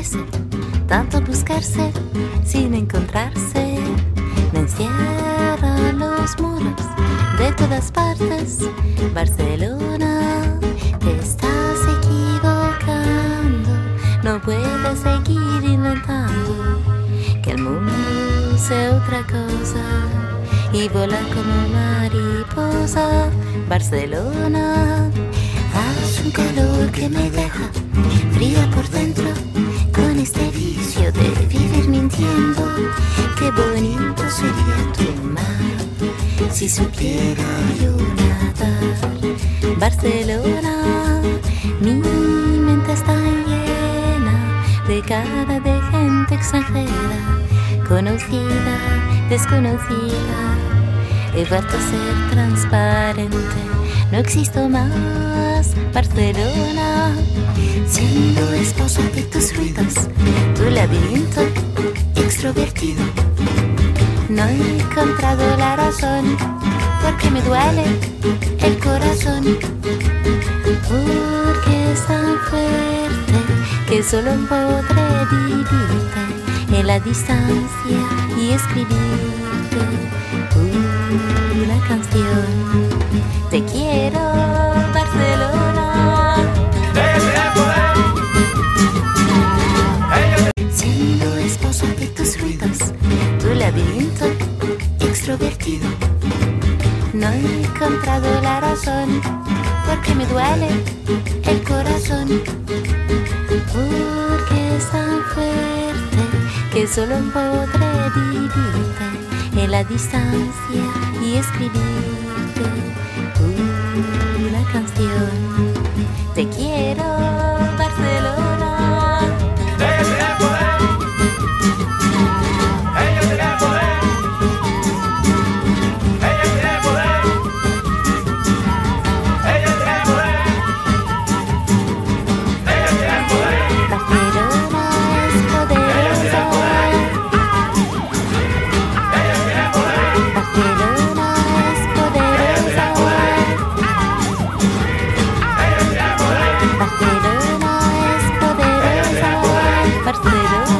parece, tanto buscarse sin encontrarse. No encierran los muros de todas partes. Barcelona, te estás equivocando. No puedes seguir inventando que el mundo sea otra cosa y volar como mariposa. Barcelona, haz un calor que me deja fría por dentro, con este vicio de vivir mintiendo. Qué bonito sería tu mar si supiera yo nadar. Barcelona, mi mente está llena de cara de gente extranjera, conocida, desconocida. He vuelto a ser transparente, no existo más. Barcelona, siendo esposa de tus ruidos, tu laberinto extrovertido. No he encontrado la razón, porque me duele el corazón, porque es tan fuerte que solo podré vivirte en la distancia y escribirte una canción. Te quiero, Barcelona. Siendo esposa de tus ruidos, tu laberinto extrovertido. No he encontrado la razón, porque me duele el corazón, porque es tan fuerte que solo podré vivirte en la distancia y escribirte una canción. Te quiero, Barcelona. Ellos tienen poder. Ellos tienen poder. Ellos tienen poder. Ellos tienen poder. Ellos tienen poder. Barcelona es poderosa. Ellos tienen poder. Barcelona es poderosa. Ellos tienen poder. Barcelona es poderosa. Barcelona.